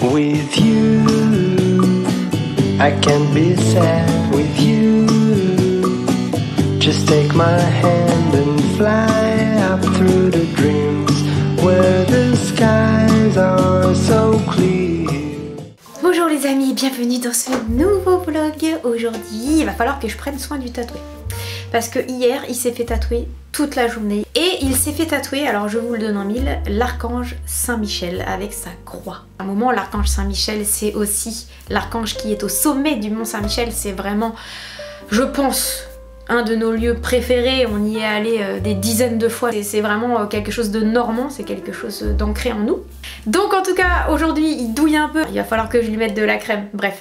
with you. I can't be sad with you. Just take my hand and fly up through the dreams where the skies are so clear. Bonjour les amis, bienvenue dans ce nouveau vlog. Aujourd'hui, il va falloir que je prenne soin du tatoué. Parce que hier, il s'est fait tatouer toute la journée. Et il s'est fait tatouer, alors je vous le donne en mille, l'archange Saint-Michel avec sa croix. À un moment, l'archange Saint-Michel, c'est aussi l'archange qui est au sommet du mont Saint-Michel. C'est vraiment, je pense, un de nos lieux préférés. On y est allé des dizaines de fois. C'est vraiment quelque chose de normand, c'est quelque chose d'ancré en nous. Donc en tout cas, aujourd'hui, il douille un peu. Il va falloir que je lui mette de la crème, bref.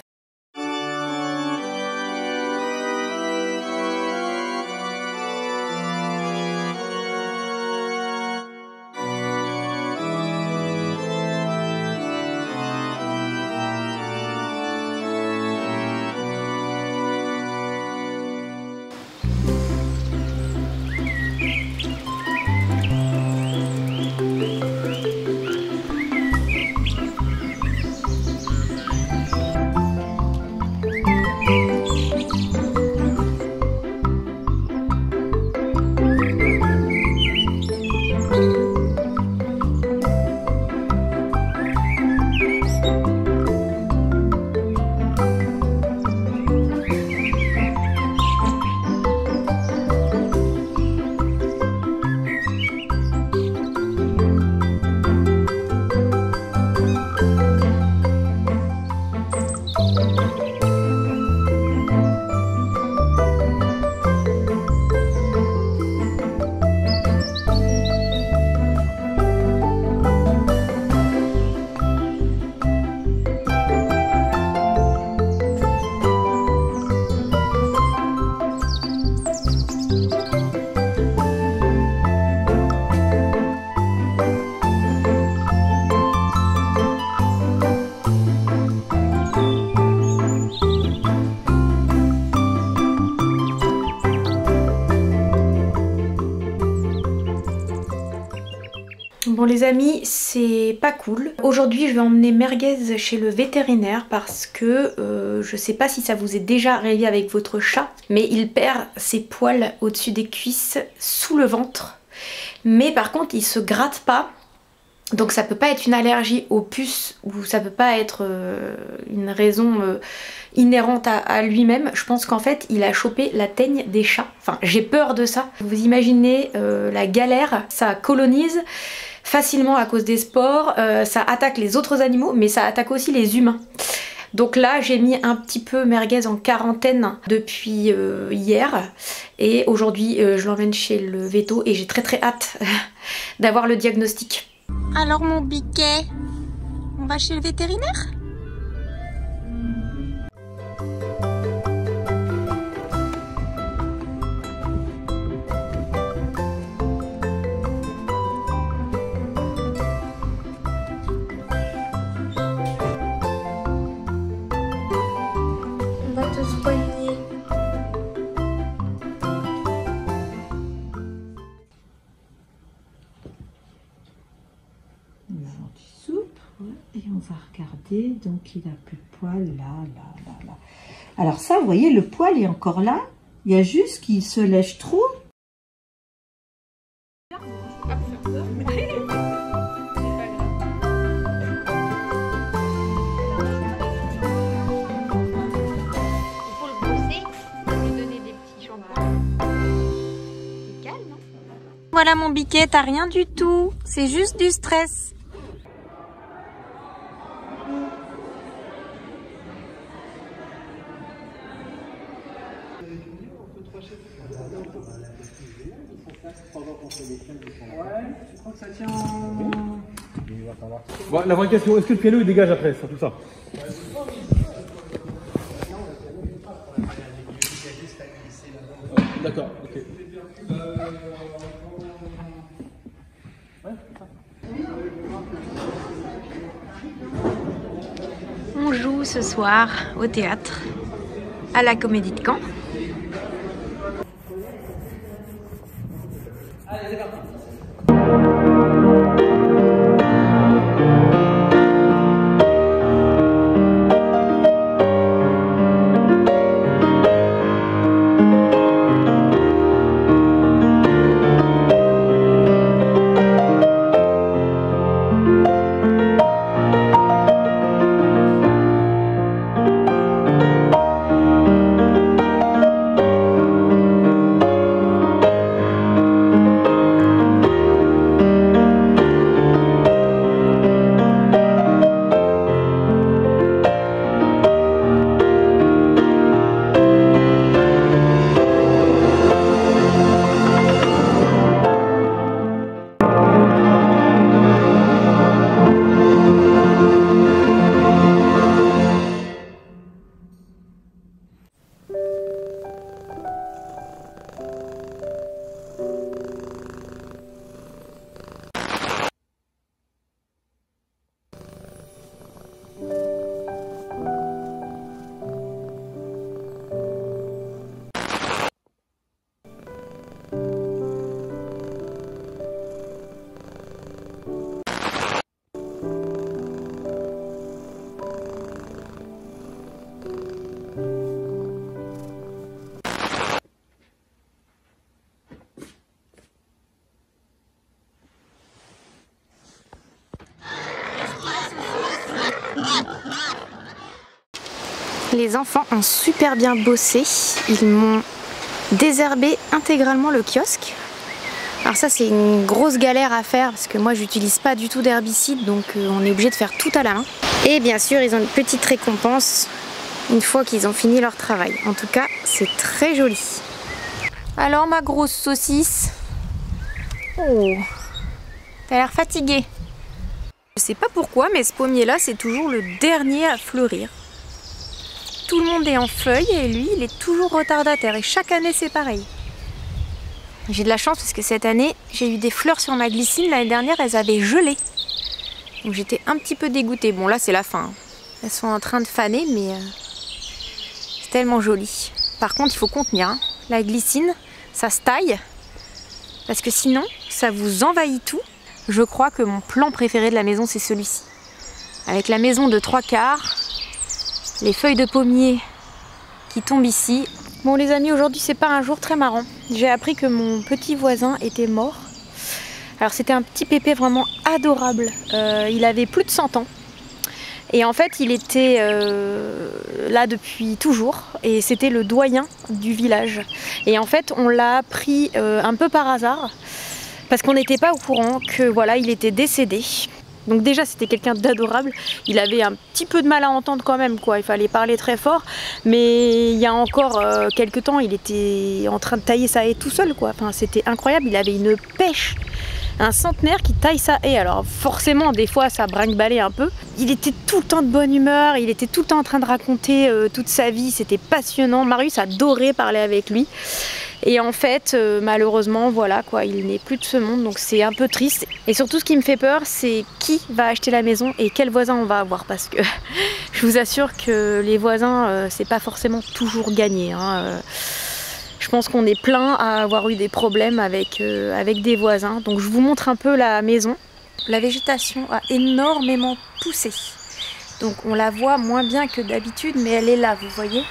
Bon les amis, c'est pas cool. Aujourd'hui je vais emmener Merguez chez le vétérinaire parce que je sais pas si ça vous est déjà arrivé avec votre chat, mais il perd ses poils au-dessus des cuisses, sous le ventre. Mais par contre il se gratte pas. Donc ça peut pas être une allergie aux puces ou ça peut pas être une raison inhérente à lui-même. Je pense qu'en fait il a chopé la teigne des chats. Enfin j'ai peur de ça. Vous imaginez la galère, ça colonise facilement à cause des spores, ça attaque les autres animaux mais ça attaque aussi les humains. Donc là j'ai mis un petit peu Merguez en quarantaine depuis hier et aujourd'hui je l'emmène chez le véto et j'ai très hâte d'avoir le diagnostic. Alors mon biquet, on va chez le vétérinaire ? On va te soigner. Soupe, ouais. Et on va regarder, donc il a plus de poil là. Alors ça, vous voyez, le poil est encore là, il y a juste qu'il se lèche trop. Voilà mon biquet, t'as rien du tout, c'est juste du stress. Bon, la vraie question, est-ce que le piano il dégage après, sur tout ça? D'accord, ok. On joue ce soir au théâtre, à la Comédie de Caen. Allez, c'est parti. Les enfants ont super bien bossé. Ils m'ont désherbé intégralement le kiosque. Alors ça c'est une grosse galère à faire parce que moi j'utilise pas du tout d'herbicide, donc on est obligé de faire tout à la main. Et bien sûr ils ont une petite récompense une fois qu'ils ont fini leur travail. En tout cas c'est très joli. Alors ma grosse saucisse. Oh, t'as l'air fatiguée. Je sais pas pourquoi mais ce pommier là c'est toujours le dernier à fleurir. Tout le monde est en feuilles et lui il est toujours retardataire et chaque année c'est pareil. J'ai de la chance parce que cette année j'ai eu des fleurs sur ma glycine, l'année dernière elles avaient gelé. Donc j'étais un petit peu dégoûtée. Bon là c'est la fin, elles sont en train de faner mais c'est tellement joli. Par contre il faut contenir, hein. La glycine ça se taille parce que sinon ça vous envahit tout. Je crois que mon plan préféré de la maison c'est celui-ci. Avec la maison de 3/4. Les feuilles de pommier qui tombent ici. Bon les amis, aujourd'hui c'est pas un jour très marrant. J'ai appris que mon petit voisin était mort. Alors c'était un petit pépé vraiment adorable. Il avait plus de 100 ans. Et en fait il était là depuis toujours. Et c'était le doyen du village. Et en fait on l'a appris un peu par hasard. Parce qu'on n'était pas au courant que voilà, il était décédé. Donc déjà c'était quelqu'un d'adorable, il avait un petit peu de mal à entendre quand même quoi, il fallait parler très fort, mais il y a encore quelques temps il était en train de tailler sa haie tout seul quoi, enfin c'était incroyable, il avait une pêche, un centenaire qui taille sa haie, alors forcément des fois ça brinque-ballait un peu, il était tout le temps de bonne humeur, il était tout le temps en train de raconter toute sa vie, c'était passionnant, Marius adorait parler avec lui. Et en fait, malheureusement, voilà quoi, il n'est plus de ce monde, donc c'est un peu triste. Et surtout, ce qui me fait peur, c'est qui va acheter la maison et quel voisin on va avoir, parce que je vous assure que les voisins, c'est pas forcément toujours gagné. Hein. Je pense qu'on est plein à avoir eu des problèmes avec des voisins. Donc je vous montre un peu la maison. La végétation a énormément poussé. Donc on la voit moins bien que d'habitude, mais elle est là, vous voyez.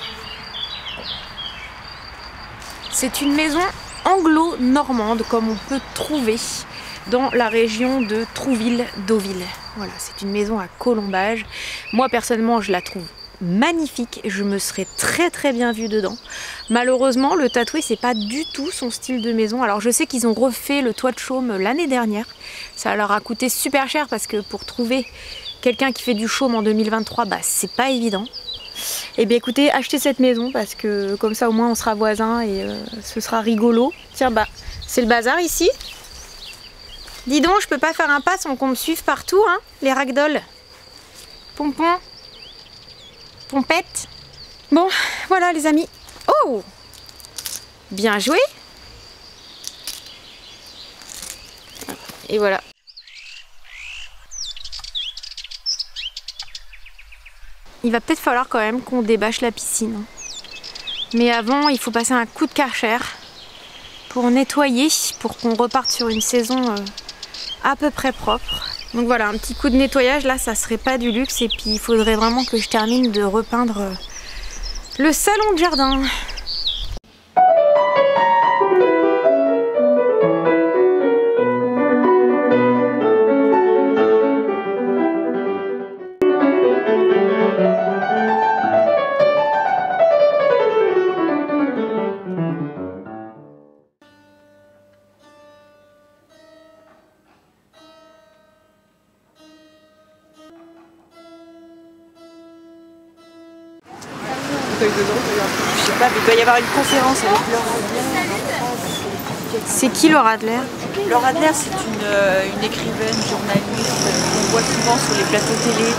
C'est une maison anglo-normande comme on peut trouver dans la région de Trouville-Deauville. Voilà, c'est une maison à colombage. Moi personnellement je la trouve magnifique, je me serais très bien vue dedans. Malheureusement le tatoué c'est pas du tout son style de maison. Alors je sais qu'ils ont refait le toit de chaume l'année dernière. Ça leur a coûté super cher parce que pour trouver quelqu'un qui fait du chaume en 2023, bah c'est pas évident. Et bien écoutez, achetez cette maison parce que comme ça au moins on sera voisins et ce sera rigolo. Tiens bah, c'est le bazar ici. Dis donc, je peux pas faire un pas sans qu'on me suive partout, hein, les ragdolls. Pompon. Pompette. Bon, voilà les amis. Oh! Bien joué. Et voilà. Il va peut-être falloir quand même qu'on débâche la piscine. Mais avant, il faut passer un coup de Karcher pour nettoyer, pour qu'on reparte sur une saison à peu près propre. Donc voilà, un petit coup de nettoyage, là, ça serait pas du luxe. Et puis, il faudrait vraiment que je termine de repeindre le salon de jardin. Je sais pas, il doit y avoir une conférence avec Laura Adler. C'est qui Laura Adler? Laura Adler, c'est une écrivaine, journaliste qu'on voit souvent sur les plateaux télé.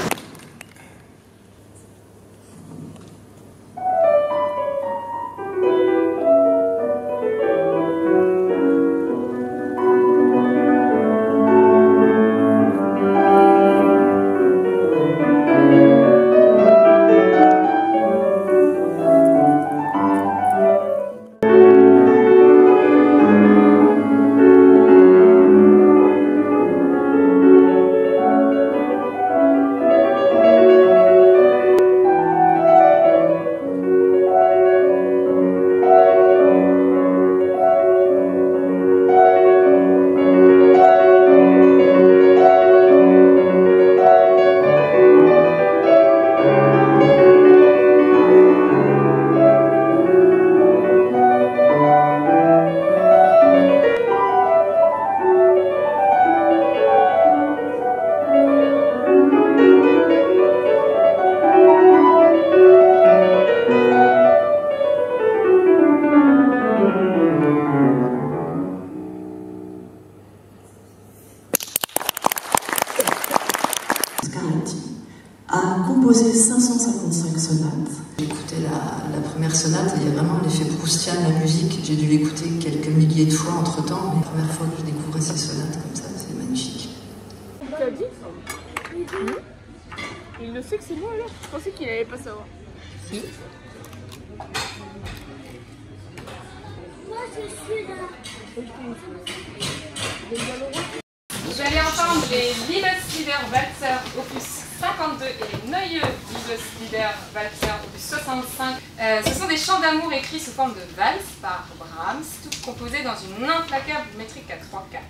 composé 555 sonates. J'ai écouté la première sonate et il y a vraiment l'effet proustien de la musique. J'ai dû l'écouter quelques milliers de fois entre temps, mais la première fois que je découvrais ces sonates comme ça, c'est magnifique. T'as dit Il le sait que c'est moi alors? Je pensais qu'il allait pas savoir. Si. Moi je suis là. Je vais aller entendre les Liebeslieder Walzer opus 52 et les Neue Liebeslieder Walzer opus 65. Ce sont des chants d'amour écrits sous forme de valse par Brahms, toutes composées dans une implacable métrique à 3/4.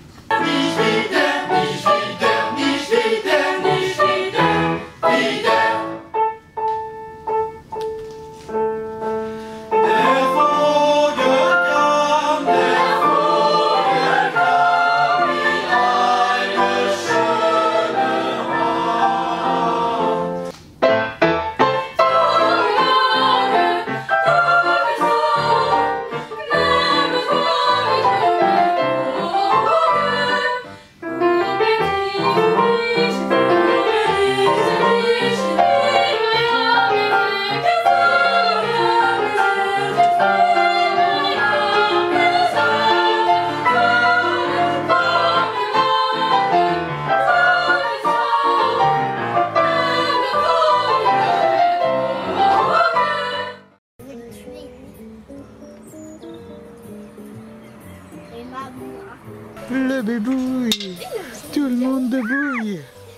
Le bébouille, tout le monde débouille.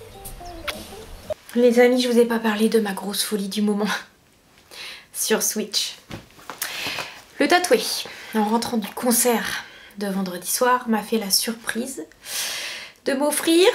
Les amis, je vous ai pas parlé de ma grosse folie du moment sur Switch. Le tatoué, en rentrant du concert de vendredi soir, m'a fait la surprise de m'offrir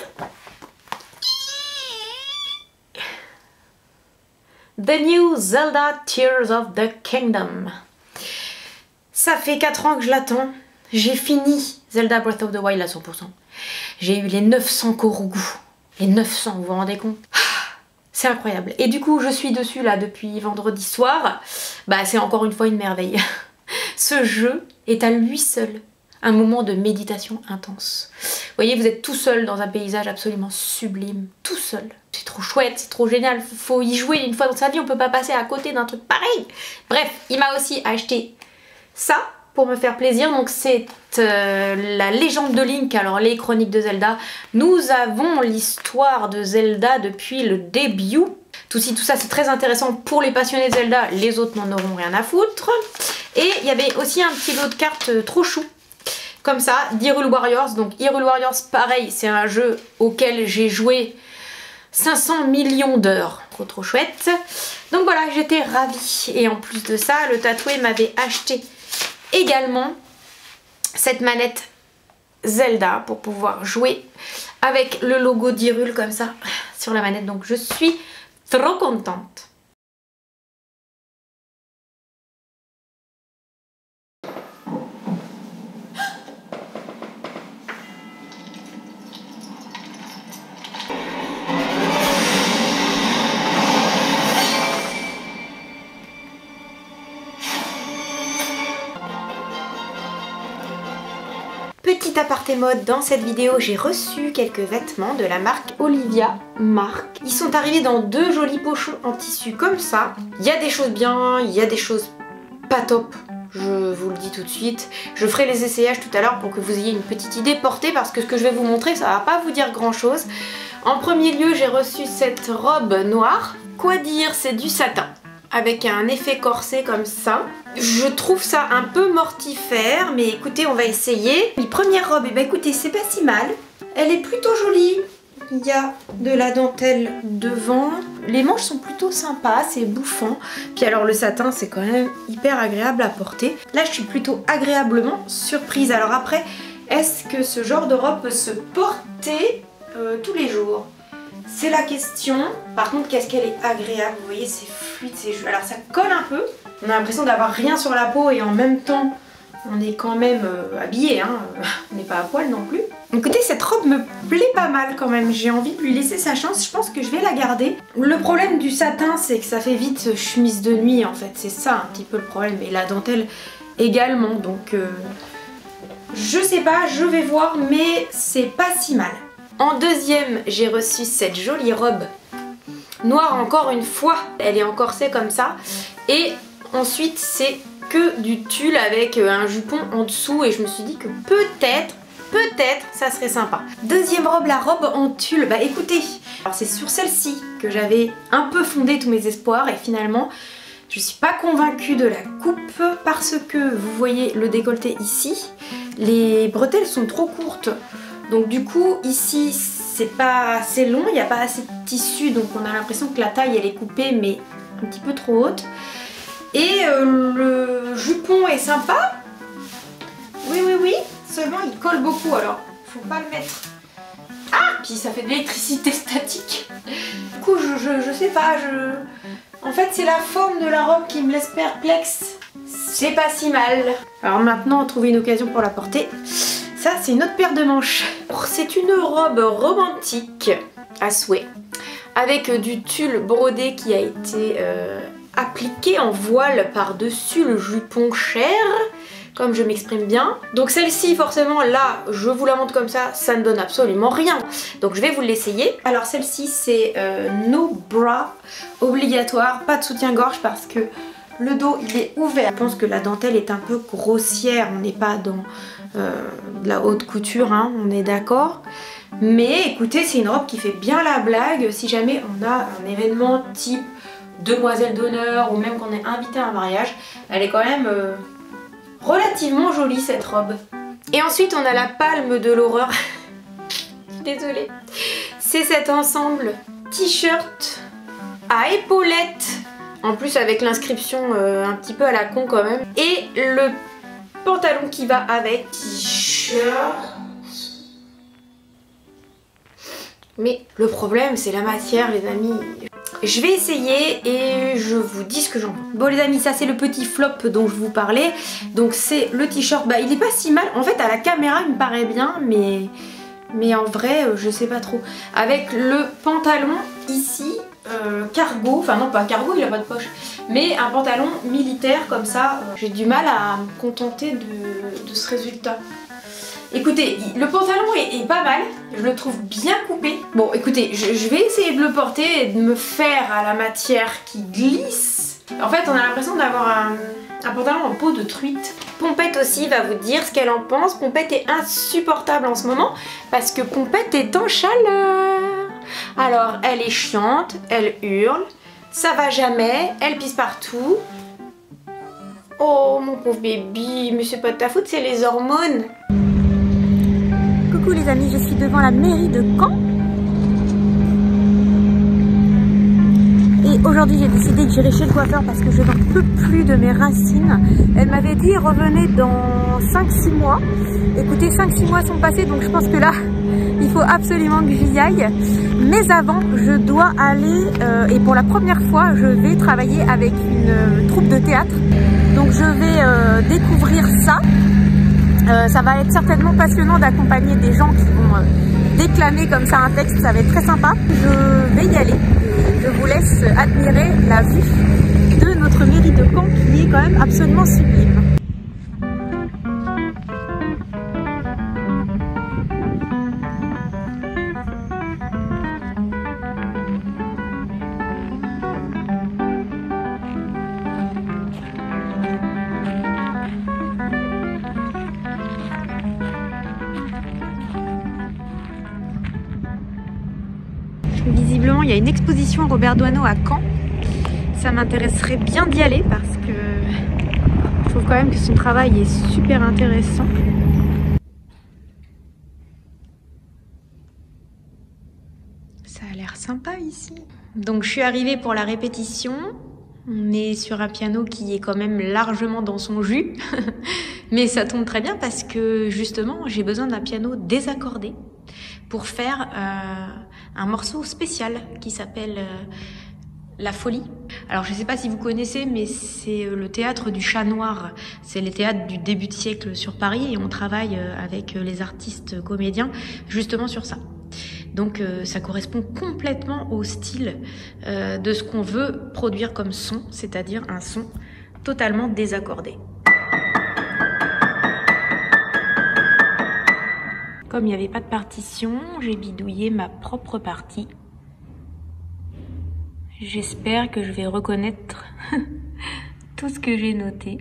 The New Zelda Tears of the Kingdom. Ça fait 4 ans que je l'attends. J'ai fini Zelda Breath of the Wild à 100%. J'ai eu les 900 Korogu. Les 900, vous vous rendez compte? C'est incroyable. Et du coup, je suis dessus là depuis vendredi soir. Bah, c'est encore une fois une merveille. Ce jeu est à lui seul un moment de méditation intense. Vous voyez, vous êtes tout seul dans un paysage absolument sublime. Tout seul. C'est trop chouette, c'est trop génial. Faut y jouer une fois dans sa vie. On peut pas passer à côté d'un truc pareil. Bref, il m'a aussi acheté ça pour me faire plaisir. Donc c'est la légende de Link, alors les chroniques de Zelda. Nous avons l'histoire de Zelda depuis le début. Tout ça c'est très intéressant pour les passionnés de Zelda, les autres n'en auront rien à foutre. Et il y avait aussi un petit lot de cartes trop chou, comme ça, d'Hyrule Warriors. Donc Hyrule Warriors, pareil, c'est un jeu auquel j'ai joué 500 millions d'heures. Trop chouette. Donc voilà, j'étais ravie. Et en plus de ça, le tatoué m'avait acheté également cette manette Zelda pour pouvoir jouer avec le logo d'Hyrule comme ça sur la manette. Donc je suis trop contente. Petit aparté mode, dans cette vidéo j'ai reçu quelques vêtements de la marque Olivia Marc. Ils sont arrivés dans 2 jolis pochons en tissu comme ça. Il y a des choses bien, il y a des choses pas top. Je vous le dis tout de suite. Je ferai les essayages tout à l'heure pour que vous ayez une petite idée portée, parce que ce que je vais vous montrer ça va pas vous dire grand chose. En premier lieu, j'ai reçu cette robe noire. Quoi dire, c'est du satin avec un effet corset comme ça. Je trouve ça un peu mortifère, mais écoutez, on va essayer. La première robe, et écoutez, c'est pas si mal. Elle est plutôt jolie. Il y a de la dentelle devant. Les manches sont plutôt sympas, c'est bouffant. Puis alors le satin, c'est quand même hyper agréable à porter. Là, je suis plutôt agréablement surprise. Alors après, est-ce que ce genre de robe peut se porter tous les jours? C'est la question. Par contre, qu'est-ce qu'elle est agréable. Vous voyez, c'est fluide, c'est joli. Alors ça colle un peu. On a l'impression d'avoir rien sur la peau et en même temps, on est quand même habillé, hein. On n'est pas à poil non plus. Écoutez, cette robe me plaît pas mal quand même. J'ai envie de lui laisser sa chance. Je pense que je vais la garder. Le problème du satin, c'est que ça fait vite chemise de nuit en fait. C'est ça un petit peu le problème. Et la dentelle également. Donc, je sais pas, je vais voir, mais c'est pas si mal. En deuxième, j'ai reçu cette jolie robe noire encore une fois. Elle est encorsée comme ça. Et ensuite c'est que du tulle avec un jupon en dessous. Et je me suis dit que peut-être ça serait sympa. Deuxième robe, la robe en tulle. Bah écoutez, alors c'est sur celle-ci que j'avais un peu fondé tous mes espoirs et finalement je suis pas convaincue de la coupe parce que vous voyez le décolleté ici, les bretelles sont trop courtes. Donc du coup ici c'est pas assez long, il n'y a pas assez de tissu, donc on a l'impression que la taille elle est coupée mais un petit peu trop haute. Et le jupon est sympa. Oui, seulement il colle beaucoup, alors faut pas le mettre. Ah, puis ça fait de l'électricité statique. Du coup je sais pas, en fait c'est la forme de la robe qui me laisse perplexe. C'est pas si mal. Alors maintenant trouver une occasion pour la porter. Ça c'est une autre paire de manches. C'est une robe romantique à souhait. Avec du tulle brodé qui a été appliqué en voile par-dessus le jupon cher. Comme je m'exprime bien. Donc celle-ci forcément là je vous la montre comme ça ne donne absolument rien. Donc je vais vous l'essayer. Alors celle-ci c'est no bra obligatoire, pas de soutien-gorge parce que le dos il est ouvert. Je pense que la dentelle est un peu grossière, on n'est pas dans de la haute couture, hein, on est d'accord. Mais écoutez c'est une robe qui fait bien la blague si jamais on a un événement type demoiselle d'honneur ou même qu'on est invité à un mariage. Elle est quand même... relativement jolie cette robe. Et ensuite on a la palme de l'horreur. Désolée. C'est cet ensemble t-shirt à épaulettes. En plus avec l'inscription un petit peu à la con quand même. Et le pantalon qui va avec. T-shirt. Mais le problème c'est la matière les amis. Je vais essayer et je vous dis ce que j'en pense. Bon les amis, ça c'est le petit flop dont je vous parlais. Donc c'est le t-shirt, bah il est pas si mal. En fait à la caméra il me paraît bien mais en vrai je sais pas trop. Avec le pantalon ici, cargo, enfin non pas cargo, il a pas de poche. Mais un pantalon militaire comme ça, j'ai du mal à me contenter de ce résultat. Écoutez, le pantalon est pas mal, je le trouve bien coupé. Bon écoutez, je vais essayer de le porter et de me faire à la matière qui glisse. En fait on a l'impression d'avoir un pantalon en peau de truite. Pompette aussi va vous dire ce qu'elle en pense. Pompette est insupportable en ce moment parce que Pompette est en chaleur. Alors elle est chiante, elle hurle, ça va jamais, elle pisse partout. Oh mon pauvre bébé, mais c'est pas de ta faute, c'est les hormones. Coucou les amis, je suis devant la mairie de Caen. Et aujourd'hui j'ai décidé que j'irai chez le coiffeur parce que je n'en peux plus de mes racines. Elle m'avait dit revenez dans 5-6 mois. Écoutez, 5-6 mois sont passés donc je pense que là il faut absolument que j'y aille. Mais avant je dois aller et pour la première fois je vais travailler avec une troupe de théâtre. Donc je vais découvrir ça. Ça va être certainement passionnant d'accompagner des gens qui vont déclamer comme ça un texte, ça va être très sympa. Je vais y aller et je vous laisse admirer la vue de notre mairie de Caen qui est quand même absolument sublime. Visiblement, il y a une exposition Robert Doisneau à Caen. Ça m'intéresserait bien d'y aller parce que je trouve quand même que son travail est super intéressant. Ça a l'air sympa ici. Donc je suis arrivée pour la répétition. On est sur un piano qui est quand même largement dans son jus. Mais ça tombe très bien parce que justement j'ai besoin d'un piano désaccordé pour faire un morceau spécial qui s'appelle La Folie. Alors je sais pas si vous connaissez mais c'est le théâtre du Chat Noir. C'est les théâtres du début de siècle sur Paris et on travaille avec les artistes comédiens justement sur ça. Donc ça correspond complètement au style de ce qu'on veut produire comme son, c'est-à-dire un son totalement désaccordé. Comme il n'y avait pas de partition, j'ai bidouillé ma propre partie. J'espère que je vais reconnaître tout ce que j'ai noté.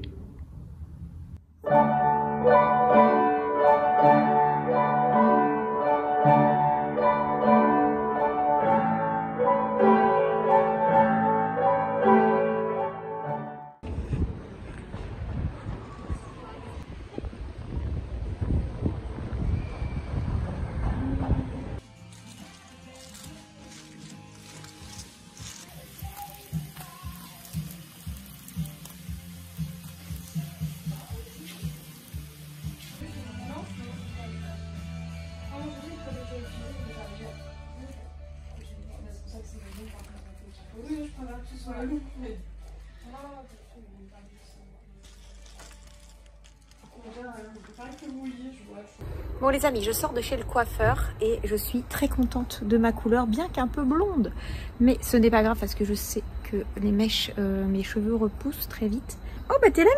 Bon les amis, je sors de chez le coiffeur et je suis très contente de ma couleur, bien qu'un peu blonde. Mais ce n'est pas grave parce que je sais que les mèches, mes cheveux repoussent très vite. Oh bah t'es là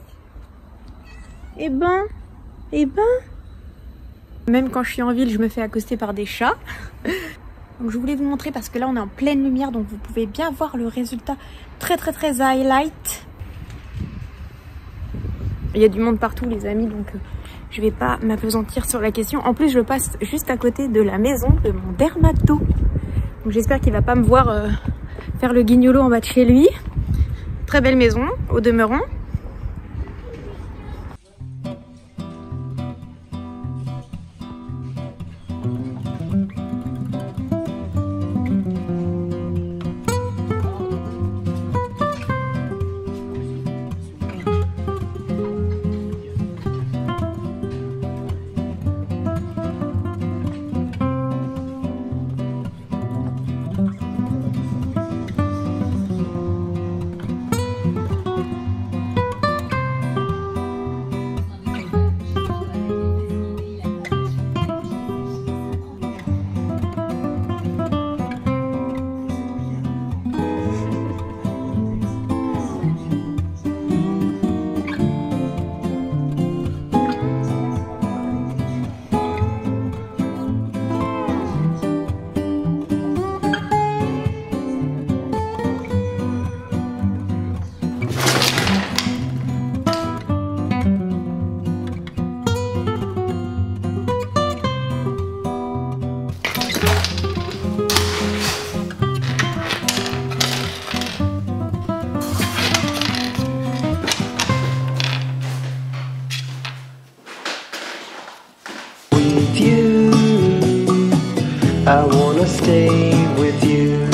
Mimi. Eh ben. Même quand je suis en ville, je me fais accoster par des chats. Donc je voulais vous montrer parce que là on est en pleine lumière, donc vous pouvez bien voir le résultat très highlight. Il y a du monde partout les amis, donc je vais pas m'appesantir sur la question. En plus je passe juste à côté de la maison de mon dermato. Donc j'espère qu'il va pas me voir faire le guignolo en bas de chez lui. Très belle maison au demeurant. I wanna stay with you.